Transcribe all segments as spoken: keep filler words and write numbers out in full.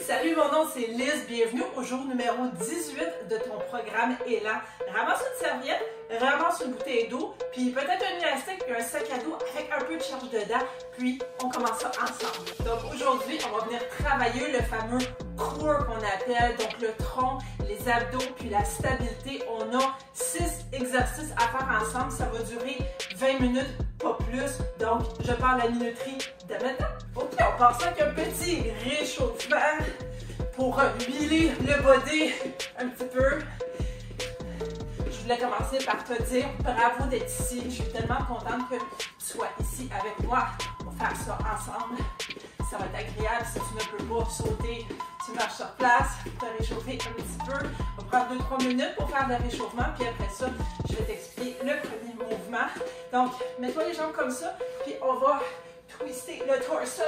Salut, mon nom c'est Liz, bienvenue au jour numéro dix-huit de ton programme Élan. Ramasse une serviette, ramasse une bouteille d'eau, puis peut-être un élastique et un sac à dos avec un peu de charge dedans, puis on commence ça ensemble. Donc aujourd'hui, on va venir travailler le fameux core qu'on appelle, donc le tronc, les abdos, puis la stabilité. On a six exercices à faire ensemble, ça va durer vingt minutes, pas plus, donc je parle la minuterie de maintenant. Ok, on passe avec un petit réchauffement pour huiler le body un petit peu. Je voulais commencer par te dire bravo d'être ici. Je suis tellement contente que tu sois ici avec moi pour faire ça ensemble. Ça va être agréable si tu ne peux pas sauter. Tu marches sur place, te réchauffer un petit peu. On va prendre deux trois minutes pour faire le réchauffement, puis après ça, je vais t'expliquer le premier mouvement. Donc, mets-toi les jambes comme ça, puis on va twister le torso.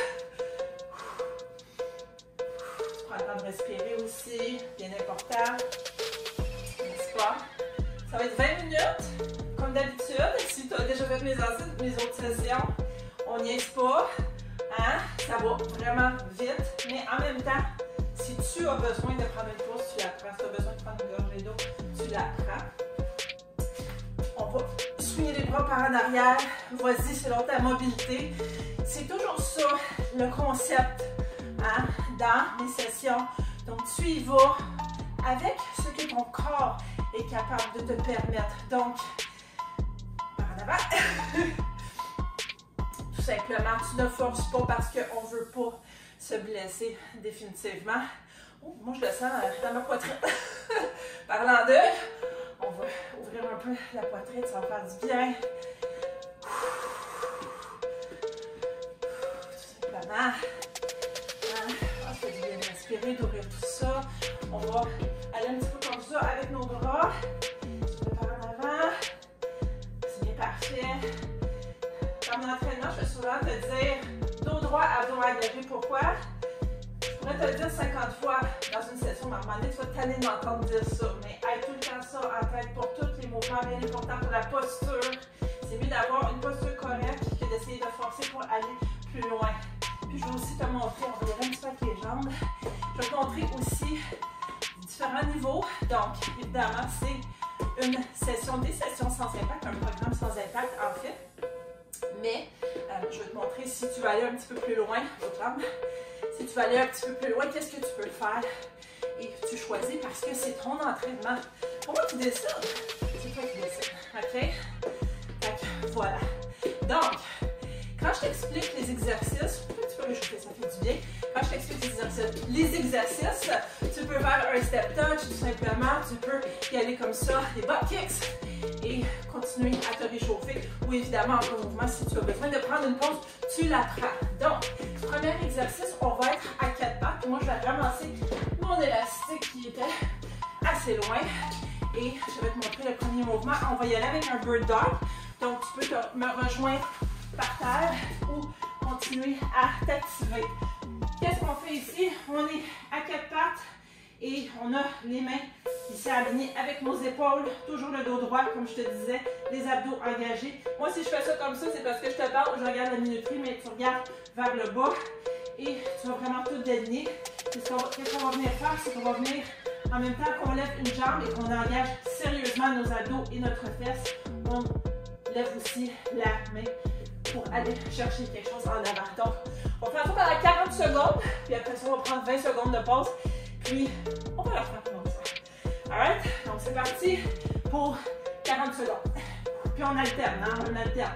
Tu prends le temps de respirer aussi, bien important, n'est-ce pas? Ça va être vingt minutes, comme d'habitude. Si tu as déjà fait mes, mes autres sessions, on n'y est pas. Hein? Ça va vraiment vite, mais en même temps, si tu as besoin de prendre une pause, tu la prends. Si tu as besoin de prendre une gorgée d'eau, tu la prends. On va souiller les bras par en arrière. Vas-y, selon ta mobilité. C'est toujours ça le concept, hein, dans mes sessions. Donc, tu y vas avec ce que ton corps est capable de te permettre. Donc, par en avant. Tout simplement, tu ne forces pas parce qu'on ne veut pas se blesser définitivement. Oh, moi, je le sens dans ma poitrine. Parlant de, on va ouvrir un peu la poitrine, ça va faire du bien. Tout simplement. Hein? Ça fait du bien de respirer, d'ouvrir tout ça. On va aller un petit peu comme ça avec nos bras. Par en avant. C'est bien parfait. Dans mon entraînement, je vais souvent te dire dos droit, abdos engagés. Pourquoi? Je pourrais te le dire cinquante fois dans une session, mais à un moment donné, tu vas t'aller d'entendre dire ça. Mais aie tout le temps ça en tête pour tous les mouvements, bien important pour la posture. C'est mieux d'avoir une posture correcte que d'essayer de forcer pour aller plus loin. Puis je vais aussi te montrer, on va y aller un petit peu avec les jambes. Je vais te montrer aussi différents niveaux. Donc, évidemment, c'est une session, des sessions sans impact, un programme sans impact en fait. Mais euh, je vais te montrer si tu veux aller un petit peu plus loin, aux jambes. Si tu veux aller un petit peu plus loin, qu'est-ce que tu peux faire? Et tu choisis parce que c'est ton entraînement. Pour moi, tu décides. C'est toi qui décides. OK? Donc, voilà. Donc, quand je t'explique les exercices, tu peux réchauffer, ça fait du bien. Quand je t'explique les exercices, les exercices, tu peux faire un step touch, tout simplement. Tu peux y aller comme ça, des butt kicks. Et continuer à te réchauffer. Ou évidemment, en mouvement, si tu as besoin de prendre une pause, tu la prends. Donc, premier exercice, on va être à quatre pattes. Puis moi, je vais ramasser mon élastique qui était assez loin. Et je vais te montrer le premier mouvement. On va y aller avec un bird dog. Donc, tu peux te, me rejoindre par terre ou continuer à t'activer. Qu'est-ce qu'on fait ici? On est à quatre pattes. Et on a les mains ici alignées avec nos épaules, toujours le dos droit, comme je te disais, les abdos engagés. Moi, si je fais ça comme ça, c'est parce que je te parle, je regarde la minuterie, mais tu regardes vers le bas et tu vas vraiment tout déligner. Qu'est-ce qu'on va venir faire? C'est qu'on va venir, en même temps qu'on lève une jambe et qu'on engage sérieusement nos abdos et notre fesse, on lève aussi la main pour aller chercher quelque chose en avant. Donc, on va faire ça pendant quarante secondes, puis après ça, on va prendre vingt secondes de pause. Puis, on va la faire comme ça. Alright? Donc, c'est parti pour quarante secondes. Puis, on alterne, hein? On alterne.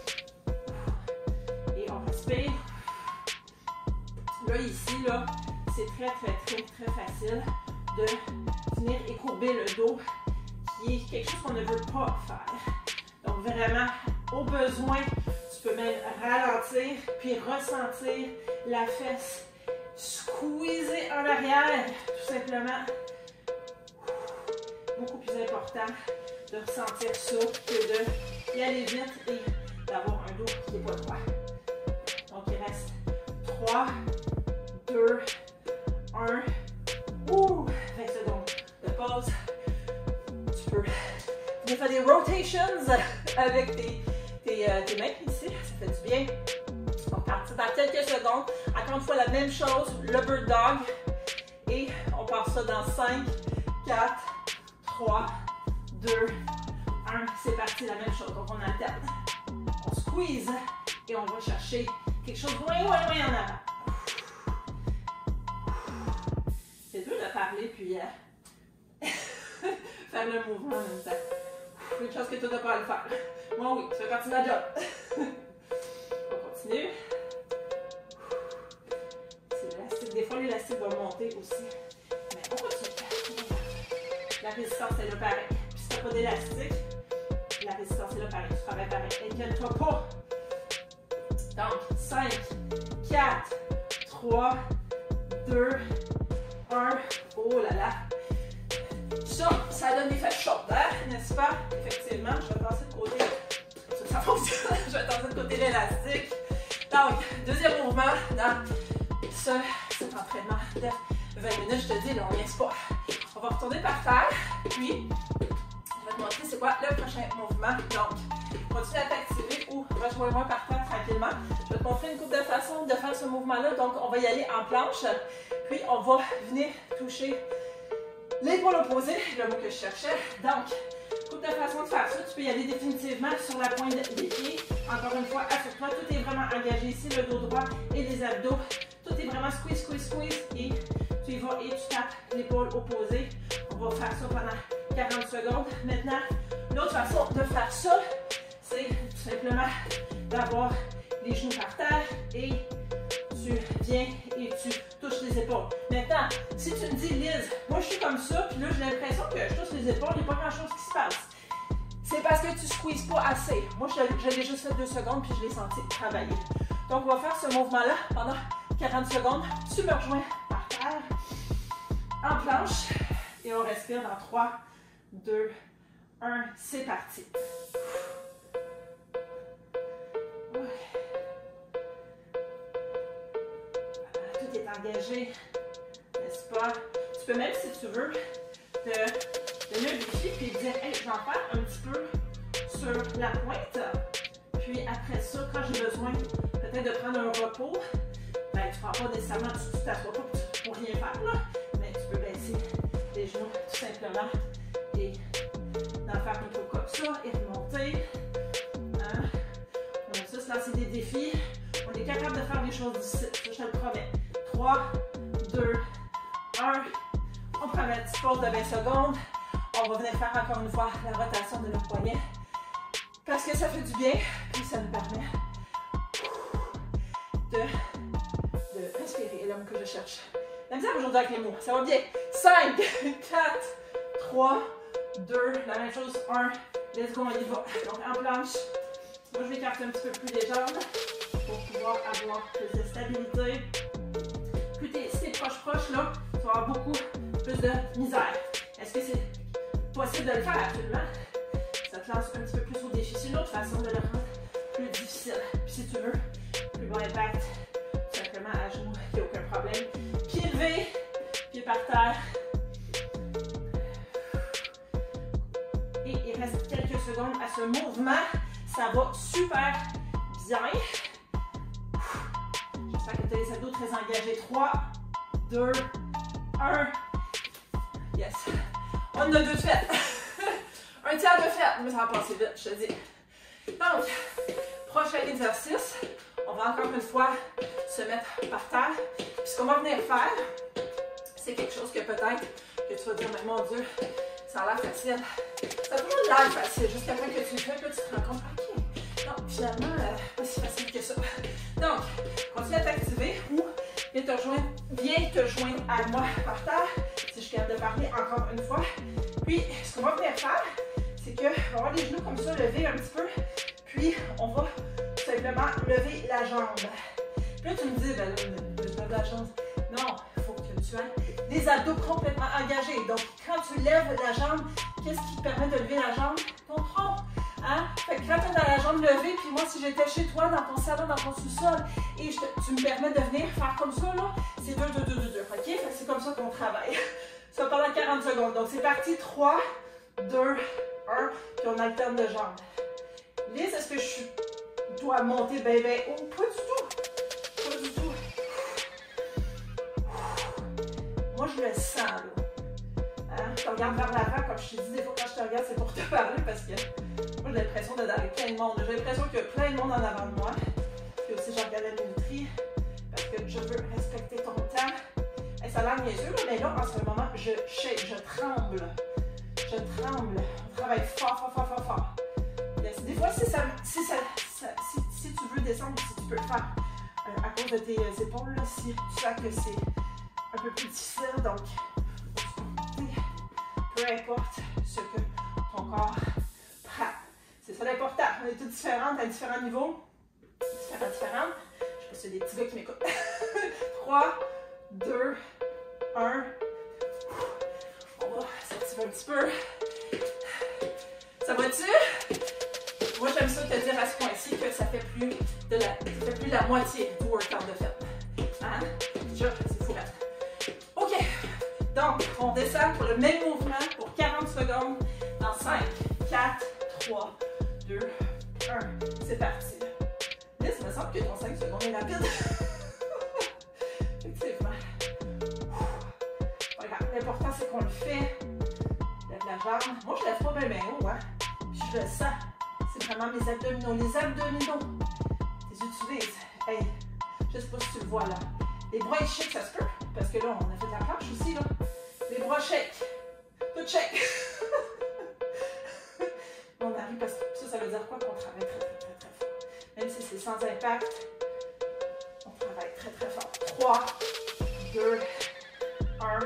Et on respire. Là, ici, là, c'est très, très, très, très facile de venir écourber le dos, qui est quelque chose qu'on ne veut pas faire. Donc, vraiment, au besoin, tu peux même ralentir, puis ressentir la fesse. Squeezer en arrière, tout simplement. Beaucoup plus important de ressentir ça que d'y aller vite et d'avoir un dos qui n'est pas droit. Donc, il reste trois, deux, un. Ouh, vingt secondes de pause. Tu peux venir faire des rotations avec tes, tes, euh, tes mains ici. Ça fait du bien. On repart dans quelques secondes. Encore une fois, la même chose, le bird dog. Et on part ça dans cinq, quatre, trois, deux, un. C'est parti, la même chose. Donc on alterne. On squeeze et on va chercher quelque chose loin, loin, loin en avant. C'est dur de parler puis euh, faire le mouvement en même temps. Une chose que tu n'as pas à le faire. Moi oui, tu fais partie de la job. On continue. C'est l'élastique. Des fois l'élastique va monter aussi. Mais on continue. La résistance est là pareil. Puis si tu n'as pas d'élastique, la résistance est là pareil. Tu travailles pareil. Inquiète-toi pas. Donc, cinq, quatre, trois, deux, un. Oh là là. Ça, ça donne des fesses chaudes, hein, n'est-ce pas? Effectivement, je vais passer de côté. Ça, ça fonctionne. Je vais passer de côté l'élastique. Donc, deuxième mouvement dans ce, cet entraînement de vingt minutes. Je te dis, là, on niaise pas. On va retourner par terre. Puis, je vais te montrer c'est quoi le prochain mouvement. Donc, continue à t'activer ou rejoins-moi par terre tranquillement. Je vais te montrer une couple de façons de faire ce mouvement-là. Donc, on va y aller en planche. Puis, on va venir toucher l'épaule opposée, le mot que je cherchais. Donc, couple de façons de faire ça. Tu peux y aller définitivement sur la pointe des pieds. Encore une fois, assure-toi, tout est vraiment engagé ici, le dos droit et les abdos. Tout est vraiment squeeze, squeeze, squeeze. Et tu y vas et tu tapes l'épaule opposée. On va faire ça pendant quarante secondes. Maintenant, l'autre façon de faire ça, c'est tout simplement d'avoir les genoux par terre et tu viens et tu touches les épaules. Maintenant, si tu me dis, Lise, moi je suis comme ça, puis là j'ai l'impression que je touche les épaules, il n'y a pas grand chose qui se passe. C'est parce que tu ne squeezes pas assez. Moi je, je l'ai juste fait deux secondes, puis je l'ai senti travailler. Donc on va faire ce mouvement-là pendant quarante secondes. Tu me rejoins par terre, en planche, et on respire dans trois, deux, un, c'est parti. Tout est engagé, n'est-ce pas? Tu peux même, si tu veux, te donner un défi et dire, hey, je vais en faire un petit peu sur la pointe. Puis après ça, quand j'ai besoin peut-être de prendre un repos, ben, tu ne prends pas nécessairement, tu ne t'assois pas pour rien faire, là, mais tu peux baisser les genoux tout simplement et d'en faire un peu comme ça et remonter. Hein? On aime ça se lancer des défis. On est capable de faire des choses difficiles, ça je te le promets. trois, deux, un. On prend une petite pause de vingt secondes. On va venir faire encore une fois la rotation de nos poignets. Parce que ça fait du bien, puis ça nous permet de, de respirer, l'homme que je cherche. La misère aujourd'hui avec les mots, ça va bien. cinq, quatre, trois, deux, la même chose, un. Let's go, on y va. Donc en planche, moi je vais écarter un petit peu plus les jambes pour pouvoir avoir plus de stabilité. Plus t'es, si t'es proche-proche, là, tu vas avoir beaucoup plus de misère. Est-ce que c'est possible de le faire? Absolument. Ça te lance un petit peu plus au défi. C'est une autre façon de le rendre plus difficile. Puis si tu veux, plus bon impact, tout simplement à genoux, il n'y a aucun problème. Pied levé, pied par terre. Et il reste quelques secondes à ce mouvement. Ça va super bien. J'espère que tu as les abdos très engagés. trois, deux, un. Yes. On en a deux de faites. Un tiers de fête. Mais ça va passer vite, je te dis. Donc, prochain exercice. On va encore une fois se mettre par terre. Puis ce qu'on va venir faire, c'est quelque chose que peut-être que tu vas dire, mais mon Dieu, ça a l'air facile. Ça a toujours l'air facile. Jusqu'à temps que tu le fais, puis là, tu te rends compte, ok. Non, finalement, euh, pas si facile que ça. Donc, continue à t'activer ou viens te rejoindre, viens te joindre à moi par terre. Si je suis capable de parler encore une fois. Puis, ce qu'on va venir faire, c'est qu'on va avoir les genoux comme ça, lever un petit peu. Puis, on va tout simplement lever la jambe. Puis là, tu me dis, ben là, je lève la jambe. Non, il faut que tu aies les abdos complètement engagés. Donc, quand tu lèves la jambe, qu'est-ce qui te permet de lever la jambe? Ton tronc. Hein? Fait que quand tu es dans la jambe levée, puis moi, si j'étais chez toi, dans ton salon, dans ton sous-sol, et je te, tu me permets de venir faire comme ça, là, c'est deux, deux, deux, deux, deux. OK? Fait que c'est comme ça qu'on travaille. Ça va pendant quarante secondes. Donc, c'est parti. trois, deux, un. Puis on alterne de jambes. Lise, est-ce que je dois monter bien, bien haut? Pas du tout. moi je le sens là. Hein? Je te regarde vers l'avant, comme je te dis, des fois quand je te regarde, c'est pour te parler parce que moi j'ai l'impression d'être avec plein de monde. J'ai l'impression qu'il y a plein de monde en avant de moi. Puis aussi, je regarde la minuterie parce que je veux respecter ton temps. Et ça a l'air niaiseux, mais là, en ce moment, je shake, je tremble. Je tremble. On travaille fort, fort, fort, fort, fort. Des fois, si, ça, si, ça, ça, si, si tu veux descendre, si tu peux le faire euh, à cause de tes euh, épaules, là, si tu sens que c'est un peu plus difficile, donc peu importe ce que ton corps prend. C'est ça l'important. On est tous différentes à différents niveaux. Différents, différentes. Je sais pas s'il y a des petits gars qui m'écoutent. trois, deux, un. On va s'activer un petit peu. Ça va-tu? Moi, j'aime ça te dire à ce point-ci que ça fait plus de la, ça fait plus la moitié du workout de fait. Hein? Déjà, c'est fou. OK. Donc, on descend pour le même mouvement pour quarante secondes dans cinq, quatre, trois, deux, un. C'est parti. Là, ça me semble que ton cinq secondes est rapide. Effectivement. Pas grave. L'important, c'est qu'on le fait. Lève la jambe. Moi, je lève pas bien, bien haut, hein? Puis je le sens. C'est vraiment mes abdominaux. Les abdominaux, tu les utilises. Hey, je sais pas si tu le vois là. Les bras shake, ça se peut. Parce que là, on a fait de la planche aussi, là. Les bras shake. Tout shake. On arrive parce que ça, ça veut dire quoi? Qu'on travaille très, très, très, très fort. Même si c'est sans impact, on travaille très, très fort. trois, deux, un.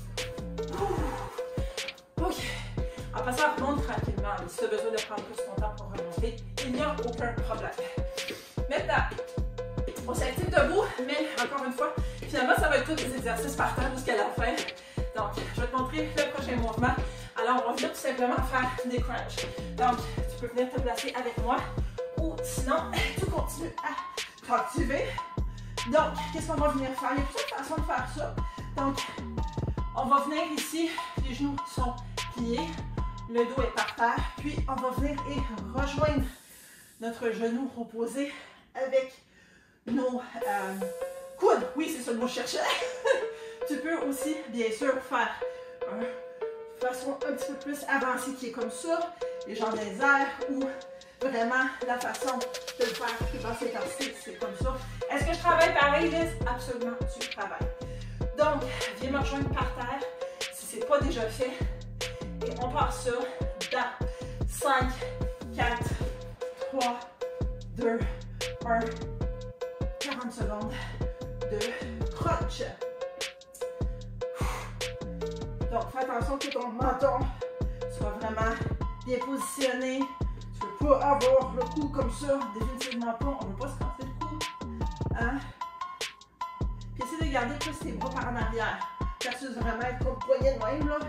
OK. En passant, remonte tranquillement. Si tu as besoin de prendre plus ton temps pour remonter, il n'y a aucun problème. Maintenant, on s'active debout, mais encore une fois, finalement, ça va être tous des exercices par terre jusqu'à la fin. Donc, je vais te montrer le prochain mouvement. Alors, on va venir tout simplement faire des crunchs. Donc, tu peux venir te placer avec moi ou sinon, tu continues à t'activer. Donc, qu'est-ce qu'on va venir faire? Il y a plusieurs façons de faire ça. Donc, on va venir ici, les genoux sont pliés, le dos est par terre, puis on va venir et rejoindre notre genou opposé avec nos euh, coudes. Oui, c'est ça le mot que je cherchais. Tu peux aussi, bien sûr, faire une façon un petit peu plus avancée qui est comme ça, les jambes dans les airs, ou vraiment la façon de le faire plus basse intensité, c'est comme ça. Est-ce que je travaille pareil, Liz? Absolument, tu travailles. Donc, viens me rejoindre par terre, si ce n'est pas déjà fait, et on part ça dans cinq, quatre, trois, deux, un, quarante secondes de crunch. Donc, fais attention que ton menton soit vraiment bien positionné. Tu ne veux pas avoir le cou comme ça, définitivement pas. On ne veut pas se casser le cou. Hein? Puis essaie de garder plus tes bras par en arrière. Versus vraiment être comme poignet de même, là.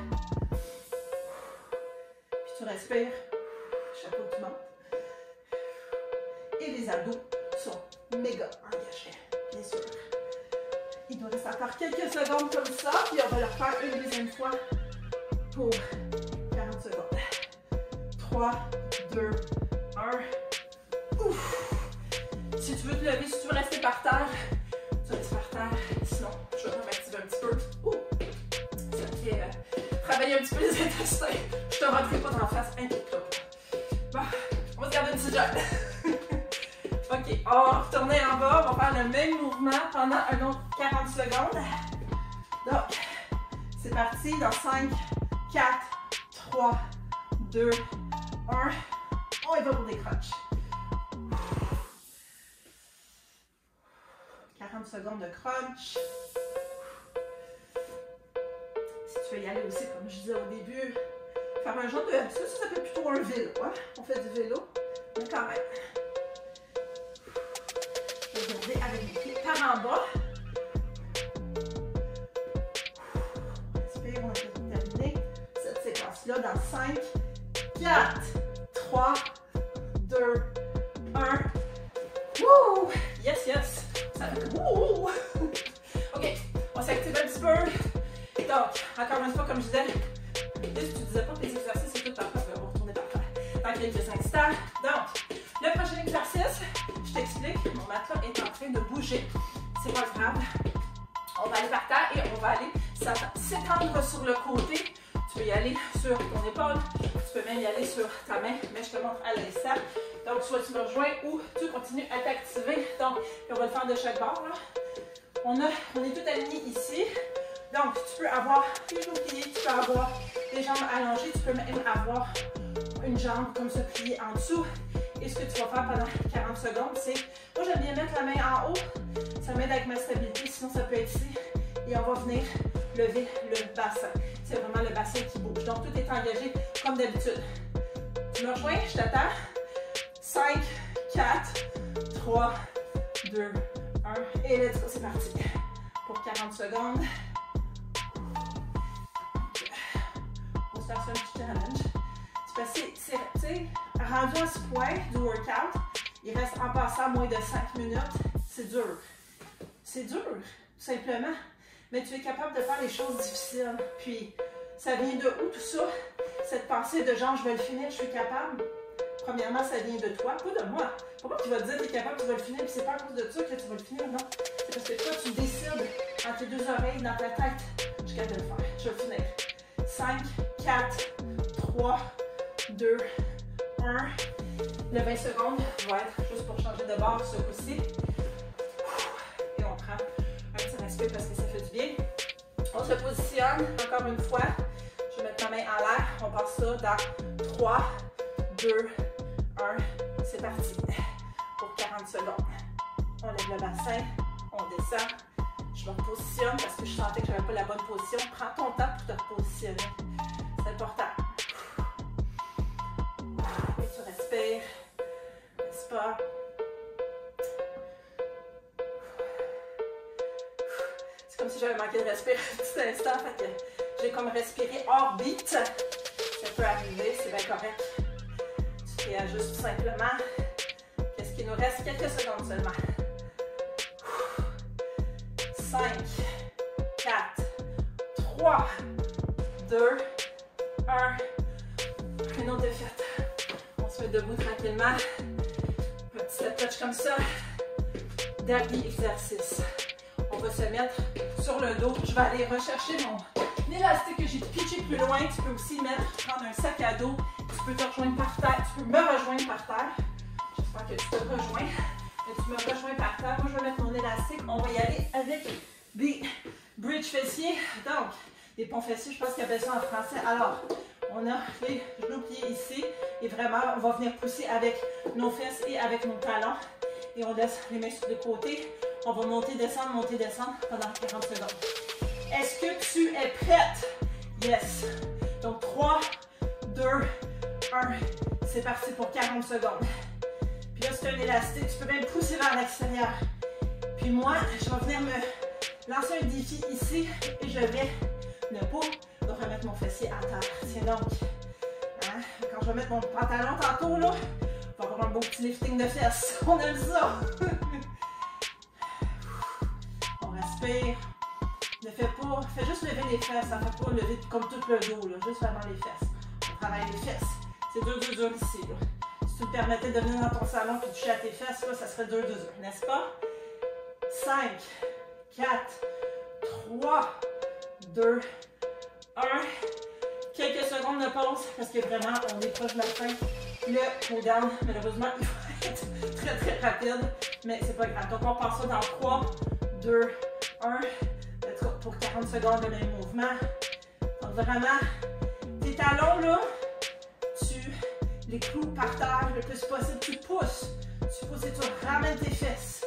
Puis tu respires. Chapeau, tu montes. Et les abdos sont méga engagés, bien sûr. Il nous reste encore quelques secondes comme ça, puis on va le refaire une deuxième fois pour quarante secondes. trois, deux, un. Ouf! Si tu veux te lever, si tu veux rester par terre, tu restes par terre. Sinon, je vais m'activer un petit peu. Ouh! Ça te fait euh, travailler un petit peu les intestins. Je te rentrerai pas dans la face, inquiète-toi. Bon, on va se garder une petite jolle. OK, on va retourner en bas, on va faire le même mouvement pendant un autre quarante secondes. Donc, c'est parti dans cinq, quatre, trois, deux, un. On y va pour des crunchs. quarante secondes de crunch. Si tu veux y aller aussi, comme je disais au début, faire un genre de... Ça, ça s'appelle plutôt un vélo. Hein? On fait du vélo, mais quand même. Regardez avec les pieds par en bas. Respire, on est terminé cette séquence-là dans cinq, quatre, trois, deux, un. Wouh! Yes, yes! Ça fait wouh! OK, on s'active un petit peu. Donc, encore une fois, comme je disais, si tu disais pas que les exercices, c'est tout parfait, on va retourner par terre dans quelques instants. Donc, le prochain exercice, je t'explique, mon matelas est en train de bouger. C'est pas grave. On va aller par terre et on va aller s'étendre sur le côté. Tu peux y aller sur ton épaule, tu peux même y aller sur ta main, mais je te montre à l'instant. Donc, soit tu me rejoins ou tu continues à t'activer. Donc, on va le faire de chaque bord. Là. On, a, on est tout aligné ici. Donc, tu peux avoir les genoux pliés, tu peux avoir les jambes allongées, tu peux même avoir une jambe comme ça pliée en dessous. Et ce que tu vas faire pendant quarante secondes, c'est, moi j'aime bien mettre la main en haut, ça m'aide avec ma stabilité, sinon ça peut être ici. Et on va venir lever le bassin. C'est vraiment le bassin qui bouge. Donc, tout est engagé comme d'habitude. Tu me rejoins, je t'attends. cinq, quatre, trois, deux, un. Et let's go, c'est parti. Pour quarante secondes. On se fait un petit challenge. C'est, c'est, tu sais, rendu à ce point du workout, il reste en passant moins de cinq minutes. C'est dur. C'est dur, tout simplement. Mais tu es capable de faire les choses difficiles. Puis, ça vient de où tout ça? Cette pensée de genre, je vais le finir, je suis capable. Premièrement, ça vient de toi, pas de moi. Pourquoi tu vas te dire que tu es capable, tu vas le finir, puis c'est pas à cause de ça que tu vas le finir, non? C'est parce que toi, tu décides entre tes deux oreilles, dans ta tête, je suis capable de le faire, je vais le finir. cinq, quatre, trois, deux, un. Le vingt secondes va être juste pour changer de bord ce coup-ci. Et on prend un petit respect parce que ça fait du bien. On se positionne encore une fois. Je vais mettre ma main en l'air. On passe ça dans trois, deux, un. C'est parti. Pour quarante secondes. On lève le bassin. On descend. Je me repositionne parce que je sentais que je n'avais pas la bonne position. Prends ton temps pour te repositionner. C'est important. Et tu respires. N'est-ce pas? C'est comme si j'avais manqué de respirer un petit instant. Fait que j'ai comme respiré hors beat. Ça peut arriver, c'est bien correct. Tu réajustes tout simplement. Qu'est-ce qu'il nous reste? Quelques secondes seulement. cinq, quatre, trois, deux, un. Une autre défaite. On se met debout tranquillement. Un petit step touch comme ça. Dernier exercice. On va se mettre sur le dos. Je vais aller rechercher mon élastique que j'ai pitché plus loin. Tu peux aussi mettre, prendre un sac à dos. Tu peux te rejoindre par terre. Tu peux me rejoindre par terre. J'espère que tu te rejoins. Mais tu me rejoins par terre. Moi, je vais mettre mon élastique. On va y aller avec des bridge fessiers. Donc, des ponts fessiers, je pense qu'il y a ça en français. Alors, on a les genoux pliés ici. Et vraiment, on va venir pousser avec nos fesses et avec nos talons. Et on laisse les mains sur le côté. On va monter, descendre, monter, descendre pendant quarante secondes. Est-ce que tu es prête? Yes. Donc, trois, deux, un. C'est parti pour quarante secondes. Puis là, c'est un élastique. Tu peux même pousser vers l'extérieur. Puis moi, je vais venir me lancer un défi ici. Et je vais ne pas remettre mon fessier à terre. C'est donc, hein, quand je vais mettre mon pantalon tantôt, là, on va avoir un beau petit lifting de fesses. On aime ça. On respire. Ne fais pas, fais juste lever les fesses. Ça ne fait pas lever comme tout le dos, là, juste vraiment les fesses. On travaille les fesses. C'est dur, dur, dur ici. Là. Si tu te permettais de venir dans ton salon et de toucher à tes fesses, là, ça serait dur, dur, dur, n'est-ce pas? cinq, quatre, trois, deux, un. Quelques secondes de pause parce que vraiment, on est proche de la fin. Le cool down, malheureusement, il va être très très rapide, mais c'est pas grave. Donc, on passe ça dans trois, deux, un. Pour quarante secondes de même mouvement. Donc, vraiment, tes talons, là, tu les cloues par terre le plus possible. Tu pousses. Tu pousses et tu ramènes tes fesses.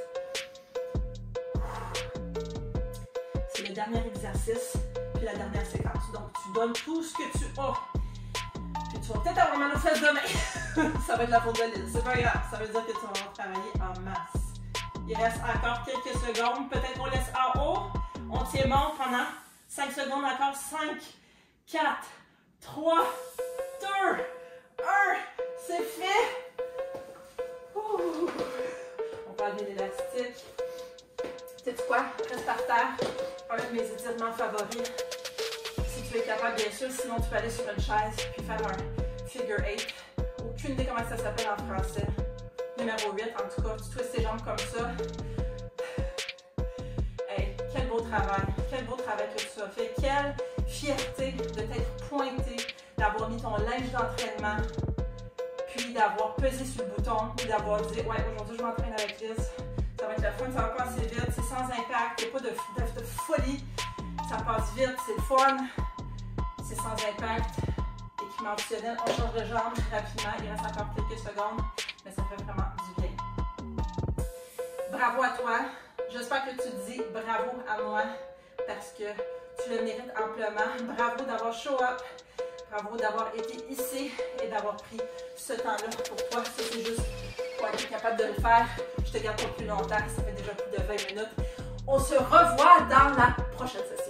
C'est le dernier exercice, puis la dernière séquence. Donc, tu donnes tout ce que tu as. Puis, tu vas peut-être avoir mal aux fesses demain. Ça va être la faute de l'île. C'est pas grave. Ça veut dire que tu vas travailler en masse. Il reste encore quelques secondes. Peut-être qu'on laisse en haut. On tient bon pendant cinq secondes encore. cinq, quatre, trois, deux, un. C'est fait. Ouh. On va enlever l'élastique. Sais-tu quoi? Reste par terre. Un de mes étirements favoris. Si tu es capable, bien sûr. Sinon, tu peux aller sur une chaise puis faire un figure eight. Aucune idée comment ça s'appelle en français. Numéro huit, en tout cas. Tu twistes tes jambes comme ça. Hey, quel beau travail. quel beau travail que tu as fait. Quelle fierté de t'être pointé, d'avoir mis ton linge d'entraînement, puis d'avoir pesé sur le bouton, puis d'avoir dit « Ouais, aujourd'hui, je m'entraîne avec Liz. Ça va être le fun, ça va passer vite, c'est sans impact, il n'y a pas de, de, de folie. Ça passe vite, c'est le fun, c'est sans impact. Équipement optionnel, on change de jambe rapidement, il reste encore quelques secondes, mais ça fait vraiment du bien. Bravo à toi. J'espère que tu dis bravo à moi parce que tu le mérites amplement. Bravo d'avoir show up. Bravo d'avoir été ici et d'avoir pris ce temps-là pour toi. Ça, c'est juste pour être capable de le faire. Je te garde pas plus longtemps. Ça fait déjà plus de vingt minutes. On se revoit dans la prochaine session.